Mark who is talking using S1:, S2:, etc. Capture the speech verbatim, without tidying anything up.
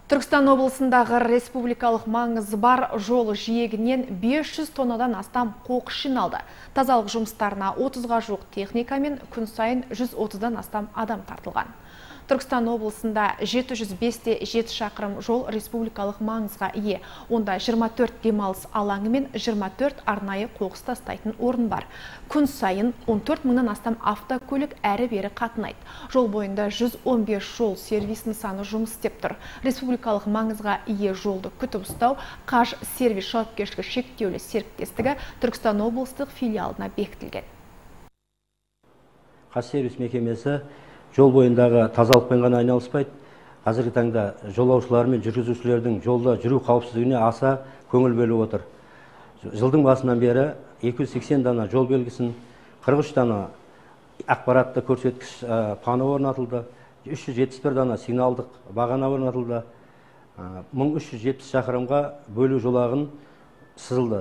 S1: Түркістан облысындағы республикалық маңызы бар жол жиегінен бес жүз тоннадан астам қоқыс жиналды. Тазалық жұмыстарына отызға жуық техника мен күн сайын жүз отыздан астам адам тартылған. Түркістан облысында жеті жүз бес те жеті шақырым жол республикалық маңызға ие. Онда жиырма төрт демалыс алаңы мен жиырма төрт арнайы қоқыс тастайтын орын бар. Күн сайын он төрт мыңнан астам автокөлік әрі-бері қатынайды. Жол бойында жүз он бес жол сервис нысаны жұмыс істеп тұр. Республикалық маңызға ие жолды күтіп ұстау Қаж сервис жауапкершілігі шектеулі серіктестігі Түркістан облыстық филиалына бекітілген.
S2: Қаж сервис мекемесі жол бойындағы тазалықпен ғана айналыспайды. Қазіргі таңда жолаушылар мен жүргізушілердің жолда жүру қауіпсіздігіне аса көңіл бөліп отыр. Жылдың басынан бері екі жүз сексен дана жол белгісін, қырық үш дана ақпаратты көрсеткіш паны орнатылды, үш жүз жетпіс бір дана сигналдық бағана орнатылды, мың үш жүз жетпіс шақырымға бөлу жолағын сызылды.